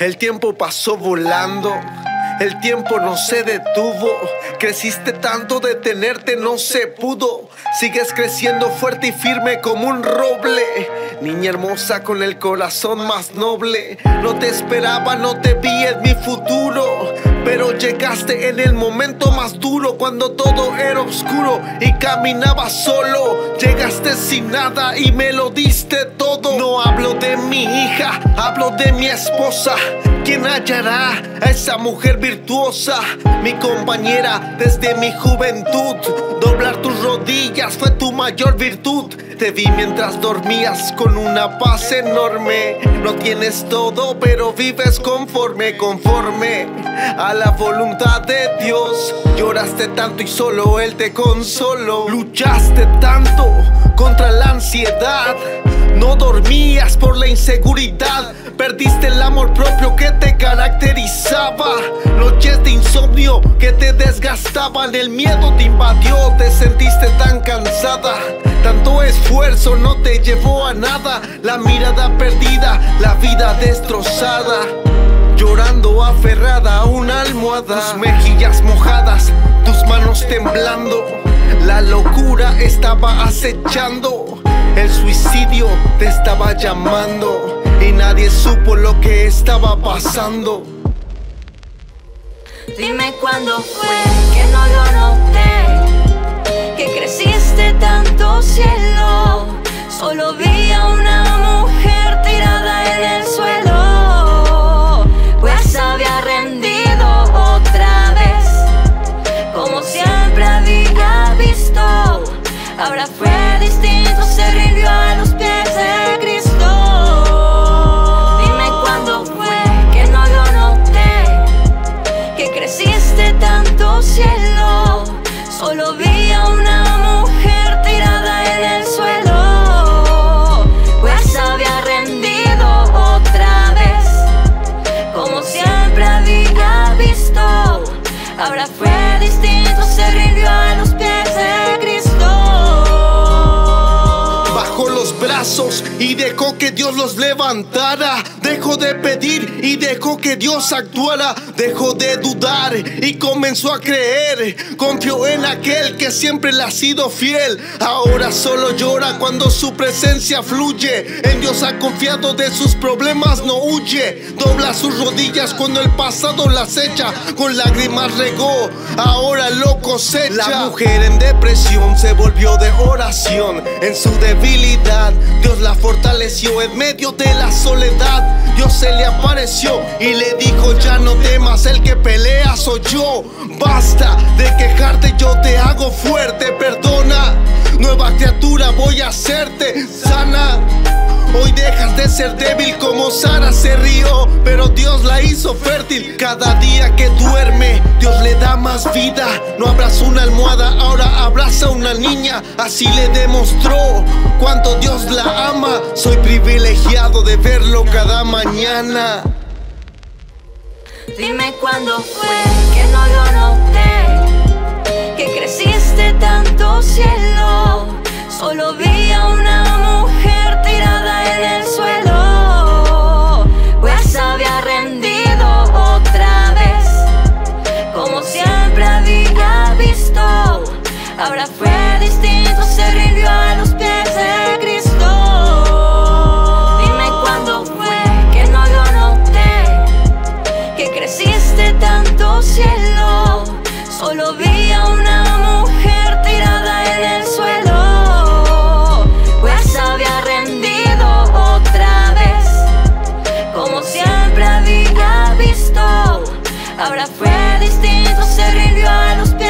El tiempo pasó volando, el tiempo no se detuvo. Creciste tanto, detenerte no se pudo. Sigues creciendo fuerte y firme como un roble. Niña hermosa con el corazón más noble. No te esperaba, no te vi en mi futuro, pero llegaste en el momento más duro, cuando todo era oscuro y caminaba solo. Llegaste sin nada y me lo diste todo. No hablo de mi hija, hablo de mi esposa. ¿Quién hallará a esa mujer virtuosa? Mi compañera desde mi juventud. Doblar tus rodillas fue tu mayor virtud. Te vi mientras dormías con una paz enorme. No tienes todo, pero vives conforme a la voluntad de Dios. Lloraste tanto y solo Él te consoló. Luchaste tanto contra la ansiedad. No dormías por la inseguridad. Perdiste el amor propio que te caracterizaba. Noches de insomnio que te desgastaban. El miedo te invadió, te sentiste tan cansada. Tanto esfuerzo no te llevó a nada. La mirada perdida, la vida destrozada. Llorando aferrada a una almohada. Tus mejillas mojadas, tus manos temblando. La locura estaba acechando. El suicidio te estaba llamando y nadie supo lo que estaba pasando. Dime cuándo fue que no lo noté, que creciste tanto, cielo. Solo vi a una mujer tirada en el suelo, pues había rendido otra vez, como siempre había visto. Ahora fue distinto, se rindió a los pies de Cristo. Dime cuándo fue que no lo noté, que creciste tanto, cielo. Solo vi a una mujer tirada en el suelo, pues había rendido otra vez, como siempre había visto. Ahora fue distinto, se rindió a los pies de Cristo. Y dejó que Dios los levantara. Dejó de pedir y dejó que Dios actuara. Dejó de dudar y comenzó a creer. Confió en aquel que siempre le ha sido fiel. Ahora solo llora cuando su presencia fluye. En Dios ha confiado, de sus problemas no huye. Dobla sus rodillas cuando el pasado las echa. Con lágrimas regó, ahora lo cosecha. La mujer en depresión se volvió de oración. En su debilidad Dios la fortaleció. En medio de la soledad Dios se le apareció y le dijo: ya no temas, el que pelea soy yo. Basta de quejarte, yo te hago fuerte. Perdona, nueva criatura voy a hacerte sana. Hoy dejas de ser débil como Sara se rió, pero Dios la hizo fértil. Cada día que duerme Dios le da más vida. No abraza una almohada, ahora abraza una niña. Así le demostró cuánto Dios la ama. Soy privilegiado de verlo cada mañana. Dime cuándo fue que no lo noté, que creciste tanto, cielo. Solo vi a una mujer tirada en el suelo, pues había rendido otra vez, como siempre había visto. Ahora fue distinto, se rindió a los pies de Cristo. Dime cuándo fue que no lo noté, que creciste tanto, cielo. Solo vi a una mujer tirada en el suelo, pues había rendido otra vez, como siempre había visto. Ahora fue distinto, se rindió a los pies